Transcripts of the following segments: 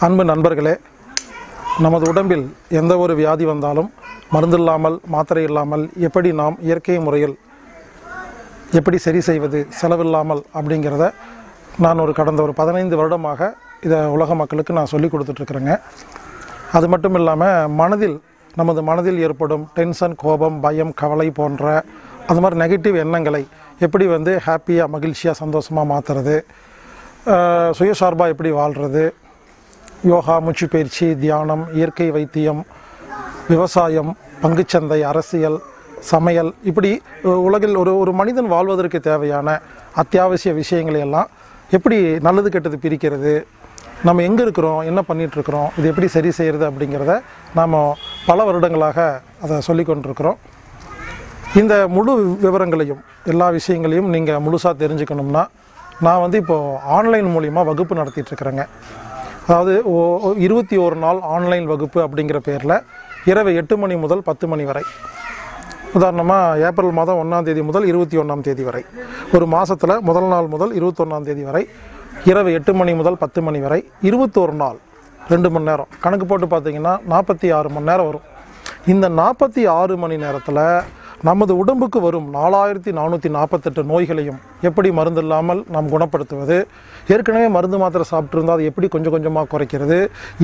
அன்பு நண்பர்களே, நமது உடம்பில் எந்த ஒரு வியாதி வந்தாலும் மருந்தில்லாமல் மாத்திரை இல்லாமல் எப்படி நாம் இயற்கை முறையில் எப்படி சரி செய்வது செலவில்லாமல் அப்படிங்கிறத நான் கடந்த ஒரு 15 வருடமாக இதை உலக மக்களுக்கு நான் சொல்லி கொடுத்துட்ருக்குறேங்க. அது மட்டும் இல்லாமல் நமது மனதில் ஏற்படும் டென்ஷன், கோபம், பயம், கவலை போன்ற அந்த மாதிரி நெகட்டிவ் எண்ணங்களை எப்படி ஹாப்பியாக, மகிழ்ச்சியாக, சந்தோஷமாக மாற்றுறது, சுயசார்பாக எப்படி வாழ்கிறது, யோகா, மூச்சு பயிற்சி, தியானம், இயற்கை வைத்தியம், விவசாயம், பங்குச்சந்தை, அரசியல், சமையல், இப்படி உலகில் ஒரு மனிதன் வாழ்வதற்கு தேவையான அத்தியாவசிய விஷயங்களை எல்லாம் எப்படி நல்லது கெட்டது பிரிக்கிறது, நம்ம எங்கே இருக்கிறோம், என்ன பண்ணிகிட்ருக்குறோம், இது எப்படி சரி செய்கிறது அப்படிங்கிறத நாம் பல வருடங்களாக அதை சொல்லி கொண்டிருக்கிறோம். இந்த முழு விவரங்களையும் எல்லா விஷயங்களையும் நீங்கள் முழுசாக தெரிஞ்சுக்கணும்னா நான் இப்போது ஆன்லைன் மூலிமா வகுப்பு நடத்திட்டுருக்குறேங்க. அதாவது 21 நாள் ஆன்லைன் வகுப்பு அப்படிங்கிற பேரில் இரவு 8 மணி முதல் 10 மணி வரை, உதாரணமாக ஏப்ரல் மாதம் 1ஆம் தேதி முதல் 21ஆம் தேதி வரை, ஒரு மாதத்தில் முதல் நாள் முதல் 21ஆம் தேதி வரை இரவு 8 மணி முதல் 10 மணி வரை 21 நாள் 2 மணி நேரம் கணக்கு போட்டு பார்த்தீங்கன்னா 46 மணி நேரம் வரும். இந்த 46 மணி நேரத்தில் நமது உடம்புக்கு வரும் 4448 நோய்களையும் எப்படி மருந்து இல்லாமல் நாம் குணப்படுத்துவது, ஏற்கனவே மருந்து மாத்திரை சாப்பிட்ருந்தால் அது எப்படி கொஞ்சம் கொஞ்சமாக குறைக்கிறது,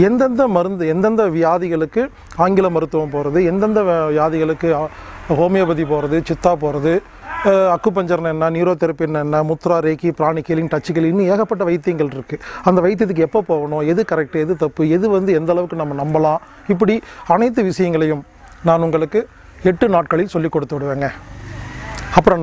எந்தெந்த வியாதிகளுக்கு ஆங்கில மருத்துவம் போகிறது, எந்தெந்த வியாதிகளுக்கு ஹோமியோபதி போகிறது, சித்தா போகிறது, அக்குபஞ்சர்னு என்ன, நியூரோதெரப்பின்னு என்ன, முத்ரா, reiki, pranic healing, touch healing, இன்னும் ஏகப்பட்ட வைத்தியங்கள் இருக்குது. அந்த வைத்தியத்துக்கு எப்போ போகணும், எது கரெக்டு, எது தப்பு, எது எந்த அளவுக்கு நம்ம நம்பலாம், இப்படி அனைத்து விஷயங்களையும் நான் உங்களுக்கு 8 நாட்களில் சொல்லி கொடுத்து விடுவேங்க. அப்புறம்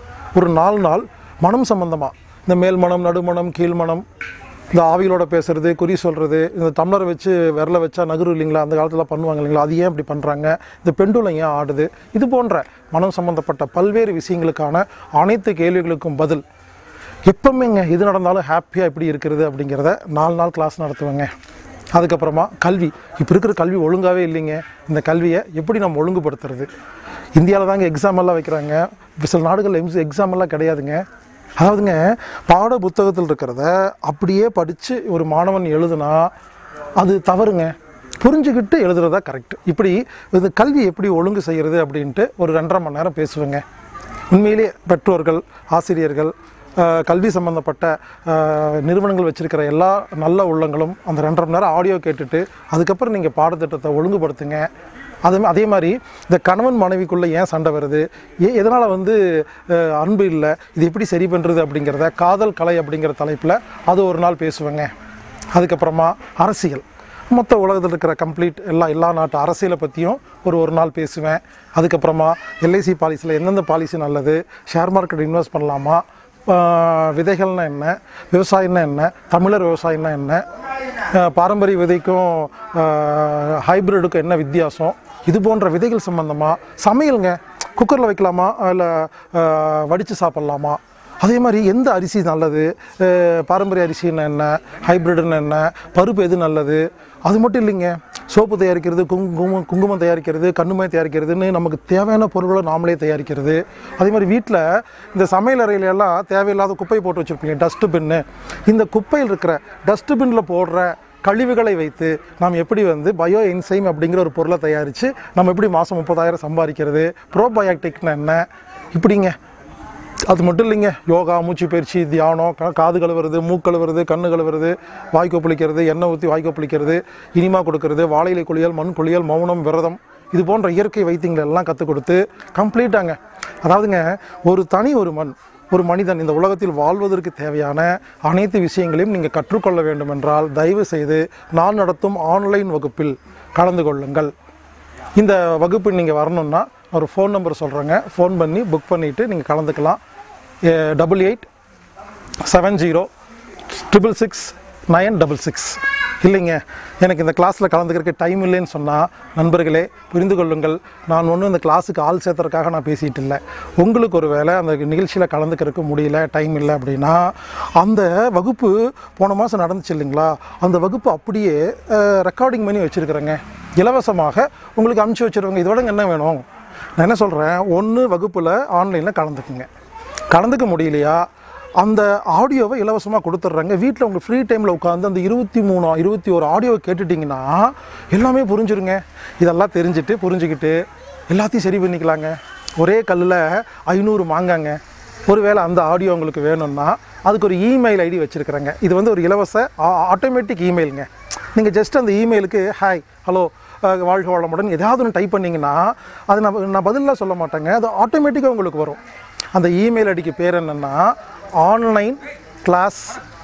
4 நாள் மனம் சம்பந்தமாக, இந்த மேல் மனம், நடுமணம், கீழ்மனம், இந்த ஆவிகளோட பேசுகிறது, குறி சொல்கிறது, இந்த டம்ளரை வச்சு விரலை வச்சா நகரு இல்லைங்களா, அந்த காலத்தில் பண்ணுவாங்க இல்லைங்களா, அது ஏன் இப்படி பண்ணுறாங்க, இந்த பெண்டுலம் ஏன் ஆடுது, இது போன்ற மனம் சம்பந்தப்பட்ட பல்வேறு விஷயங்களுக்கான அனைத்து கேள்விகளுக்கும் பதில் எப்பவுமேங்க எது நடந்தாலும் ஹாப்பியாக எப்படி இருக்கிறது அப்படிங்கிறத 4 நாள் கிளாஸ் நடத்துவேங்க. அதுக்கப்புறமா கல்வி, இப்போ இருக்கிற கல்வி ஒழுங்காகவே இல்லைங்க. இந்த கல்வியை எப்படி நம்ம ஒழுங்குபடுத்துறது, இந்தியாவில் தாங்க எக்ஸாம் எல்லாம் வைக்கிறாங்க, சில நாடுகளில் எக்ஸாம் எல்லாம் கிடையாதுங்க. அதாவதுங்க பாட புத்தகத்தில் இருக்கிறத அப்படியே படித்து ஒரு மாணவன் எழுதுனா அது தவறுங்க, புரிஞ்சுக்கிட்டு எழுதுறதா கரெக்ட். இப்படி இந்த கல்வி எப்படி ஒழுங்கு செய்கிறது அப்படின்ட்டு ஒரு 2.5 மணி நேரம் பேசுவேங்க. உண்மையிலே பெற்றோர்கள், ஆசிரியர்கள், கல்வி சம்மந்தப்பட்ட நிறுவனங்கள் வச்சுருக்கிற எல்லா நல்ல உள்ளங்களும் அந்த 2.5 மணி நேரம் ஆடியோ கேட்டுட்டு அதுக்கப்புறம் நீங்கள் பாடத்திட்டத்தை ஒழுங்குபடுத்துங்க. அதே மாதிரி இந்த கணவன் மனைவிக்குள்ளே ஏன் சண்டை வருது, எதனால் அன்பு இல்லை, இது எப்படி சரி பண்ணுறது அப்படிங்கிறத காதல் கலை அப்படிங்கிற தலைப்பில் அது ஒரு நாள் பேசுவேங்க. அதுக்கப்புறமா அரசியல், மொத்த உலகத்தில் இருக்கிற கம்ப்ளீட் எல்லா நாட்டு அரசியலை பற்றியும் ஒரு நாள் பேசுவேன். அதுக்கப்புறமா எல்ஐசி பாலிசியில் எந்தெந்த பாலிசி நல்லது, ஷேர் மார்க்கெட் இன்வெஸ்ட் பண்ணலாமா, விதைகள்னா என்ன, விவசாயம்னா என்ன, தமிழர் விவசாயம்னா என்ன, பாரம்பரிய விதைக்கும் ஹைப்ரிடுக்கும் என்ன வித்தியாசம், இது போன்ற விதைகள் சம்பந்தமாக, சமையலுங்க, குக்கரில் வைக்கலாமா இல்லை வடித்து சாப்பிட்லாமா, அதே மாதிரி எந்த அரிசி நல்லது, பாரம்பரிய அரிசின்னு என்ன, ஹைப்ரிடுன்னு என்ன, பருப்பு எது நல்லது, அது மட்டும் இல்லைங்க, சோப்பு தயாரிக்கிறது, குங்குமம் தயாரிக்கிறது, கண்ணுமை தயாரிக்கிறதுன்னு நமக்கு தேவையான பொருட்களை நாமளே தயாரிக்கிறது. அதே மாதிரி வீட்டில் இந்த சமையல் அறையிலெல்லாம் தேவையில்லாத குப்பை போட்டு வச்சுருப்பீங்க, டஸ்ட்பின்னு, இந்த குப்பையில் இருக்கிற டஸ்ட்பின்னில் போடுற கழிவுகளை வைத்து நாம் எப்படி பயோ என்சைம் அப்படிங்கிற ஒரு பொருளை தயாரித்து நம்ம எப்படி மாதம் 30,000 சம்பாதிக்கிறது, ப்ரோபயோட்டிக்னா என்ன, இப்படிங்க. அது மட்டும் இல்லைங்க, யோகா, மூச்சு பயிற்சி, தியானம், காது கழுவுறது, மூக்கு கழுவுறது, கண்ணு கழுவுறது, வாய்க்கோ புளிக்கிறது, எண்ணெய் ஊற்றி வாய்க்கோ புளிக்கிறது, இனிமா கொடுக்கறது, வாழையிலை குளியல், மண் குளியல், மௌனம், விரதம், இது போன்ற இயற்கை வைத்தியங்கள் எல்லாம் கற்றுக் கொடுத்து கம்ப்ளீட்டாங்க. அதாவதுங்க ஒரு மனிதன் இந்த உலகத்தில் வாழ்வதற்கு தேவையான அனைத்து விஷயங்களையும் நீங்கள் கற்றுக்கொள்ள வேண்டும் என்றால் தயவு செய்து நான் நடத்தும் ஆன்லைன் வகுப்பில் கலந்து கொள்ளுங்கள். இந்த வகுப்பு நீங்கள் வரணுன்னா ஒரு ஃபோன் நம்பர் சொல்கிறேங்க, ஃபோன் பண்ணி புக் பண்ணிவிட்டு நீங்கள் கலந்துக்கலாம். 8870666966. இல்லைங்க எனக்கு இந்த கிளாஸில் கலந்துக்கிறதுக்கு டைம் இல்லைன்னு சொன்னால் நண்பர்களே புரிந்து கொள்ளுங்கள், நான் ஒன்றும் இந்த கிளாஸுக்கு ஆள் சேர்த்துறதுக்காக நான் பேசிகிட்டு இல்லை. உங்களுக்கு ஒரு வேளை அந்த நிகழ்ச்சியில் கலந்துக்கிறதுக்கு முடியல, டைம் இல்லை அப்படின்னா அந்த வகுப்பு போன மாதம் நடந்துச்சு இல்லைங்களா, அந்த வகுப்பு அப்படியே ரெக்கார்டிங் பண்ணி வச்சுருக்குறேங்க, இலவசமாக உங்களுக்கு அனுப்பிச்சி வச்சுருவாங்க. இதோட என்ன வேணும், நான் என்ன சொல்கிறேன், ஒன்று வகுப்பில் ஆன்லைனில் கலந்துக்குங்க, கலந்துக்க முடியலையா அந்த ஆடியோவை இலவசமாக கொடுத்துட்றாங்க. வீட்டில் உங்கள் ஃப்ரீ டைமில் உட்காந்து அந்த 21 ஆடியோவை கேட்டுட்டிங்கன்னா எல்லாமே புரிஞ்சுருங்க. இதெல்லாம் தெரிஞ்சுட்டு புரிஞ்சுக்கிட்டு எல்லாத்தையும் சரி பண்ணிக்கலாங்க. ஒரே கல்லில் 500 மாங்காங்க. ஒருவேளை அந்த ஆடியோ உங்களுக்கு வேணும்னா அதுக்கு ஒரு இமெயில் ஐடி வச்சுருக்குறேங்க. இது வந்து ஒரு இலவச ஆட்டோமேட்டிக் இமெயிலுங்க. நீங்கள் ஜஸ்ட் அந்த இமெயிலுக்கு ஹாய் ஹலோ வாழ்க வளமுடன் ஏதாவது ஒன்று டைப் பண்ணிங்கன்னா அது நான் பதிலாக சொல்ல மாட்டேங்க, அது ஆட்டோமேட்டிக்காக உங்களுக்கு வரும். அந்த இமெயில் ஐடிக்கு பேர் என்னென்னா ஆன்லைன் கிளாஸ்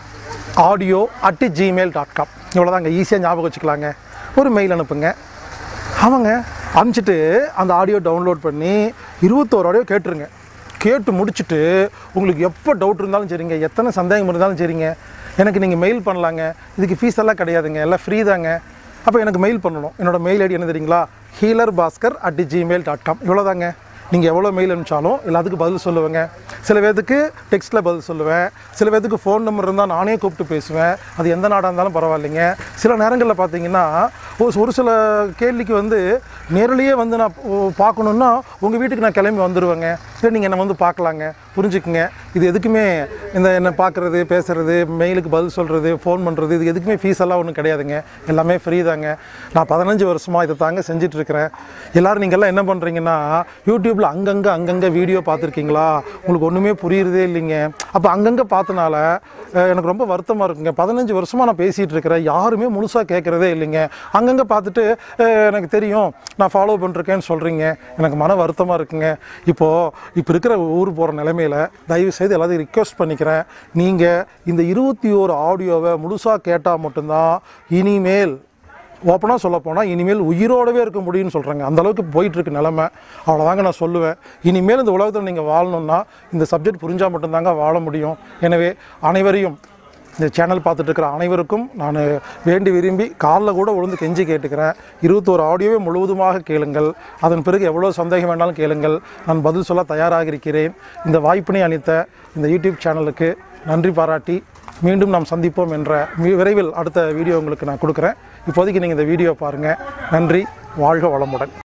ஆடியோ @gmail.com. இவ்வளோதாங்க, ஈஸியாக ஞாபகம் வச்சுக்கலாங்க. ஒரு மெயில் அனுப்புங்க, அவங்க அனுப்பிச்சிட்டு அந்த ஆடியோ டவுன்லோட் பண்ணி 21 ஆடியோ கேட்டுருங்க. கேட்டு முடிச்சுட்டு உங்களுக்கு எப்போ டவுட் இருந்தாலும் சரிங்க, எத்தனை சந்தேகம் இருந்தாலும் சரிங்க, எனக்கு நீங்கள் மெயில் பண்ணலாங்க. இதுக்கு ஃபீஸ் எல்லாம் கிடையாதுங்க, எல்லாம் ஃப்ரீ தாங்க. அப்போ எனக்கு மெயில் பண்ணணும். என்னோடய மெயில் ஐடி என்ன தெரியுங்களா? healerbhaskar@gmail.com. இவ்வளோதாங்க. நீங்கள் எவ்வளோ மெயில் அனுப்பிச்சாலும் எல்லாத்துக்கும் பதில் சொல்லுவேங்க. சில பேர்த்துக்கு டெக்ஸ்ட்டில் பதில் சொல்லுவேன், சில பேர்த்துக்கு ஃபோன் நம்பர் இருந்தால் நானே கூப்பிட்டு பேசுவேன். அது எந்த நாடாக இருந்தாலும் பரவாயில்லைங்க. சில நேரங்களில் பார்த்தீங்கன்னா ஒரு சில கேள்விக்கு வந்து நேரிலேயே வந்து நான் பார்க்கணுன்னா உங்கள் வீட்டுக்கு நான் கிளம்பி வந்துடுவேங்க. சரி, நீங்கள் என்னை வந்து பார்க்கலாங்க. புரிஞ்சுக்குங்க, இது எதுக்குமே இந்த என்னை பார்க்குறது, பேசுகிறது, மெயிலுக்கு பதில் சொல்கிறது, ஃபோன் பண்ணுறது, இது எதுக்குமே ஃபீஸ் எல்லாம் ஒன்றும் கிடையாதுங்க. எல்லாமே ஃப்ரீ தாங்க. நான் 15 வருஷமாக இதை தாங்க செஞ்சிட்ருக்கிறேன். எல்லோரும் நீங்கள்லாம் என்ன பண்ணுறீங்கன்னா யூடியூப்பில் அங்கங்கே வீடியோ பார்த்துருக்கீங்களா? உங்களுக்கு ஒன்றுமே புரியுறதே இல்லைங்க. அப்போ அங்கங்கே பார்த்தனால எனக்கு ரொம்ப வருத்தமாக இருக்குங்க. 15 வருஷமாக நான் பேசிகிட்டு இருக்கிறேன், யாருமே முழுசாக கேட்குறதே இல்லைங்க. அங்கங்கே பார்த்துட்டு எனக்கு தெரியும் நான் ஃபாலோ பண்ணிருக்கேன்னு சொல்கிறீங்க. எனக்கு மன வருத்தமாக இருக்குங்க. இப்போ இருக்கிற ஊர் போகிற நிலைமையில் தயவுசெய்து எல்லாத்தையும் ரிக்வெஸ்ட் பண்ணிக்கிறேன், நீங்கள் இந்த 21 ஆடியோவை முழுசாக கேட்டால் மட்டும்தான் இனிமேல் ஓப்பனாக சொல்லப்போனால் இனிமேல் உயிரோடவே இருக்க முடியும்னு சொல்கிறேங்க. அந்தளவுக்கு போயிட்டுருக்கு நிலமை. அவ்வளோதாங்க நான் சொல்லுவேன். இனிமேல் இந்த உலகத்தில் நீங்கள் வாழணுன்னா இந்த சப்ஜெக்ட் புரிஞ்சால் மட்டும்தாங்க வாழ முடியும். எனவே அனைவரையும், இந்த சேனல் பார்த்துட்டு இருக்கிற அனைவருக்கும் நான் வேண்டி விரும்பி காலில் கூட விழுந்து கெஞ்சி கேட்டுக்கிறேன். 21 ஆடியோவை முழுவதுமாக கேளுங்கள். அதன் பிறகு எவ்வளோ சந்தேகம் வேணாலும் கேளுங்கள், நான் பதில் சொல்ல தயாராக இருக்கிறேன். இந்த வாய்ப்பினை அளித்த இந்த யூடியூப் சேனலுக்கு நன்றி பாராட்டி மீண்டும் நாம் சந்திப்போம் என்ற விரைவில் அடுத்த வீடியோ உங்களுக்கு நான் கொடுக்குறேன். இப்போதைக்கு நீங்கள் இந்த வீடியோ பாருங்கள். நன்றி. வாழ்க வளமுடன்.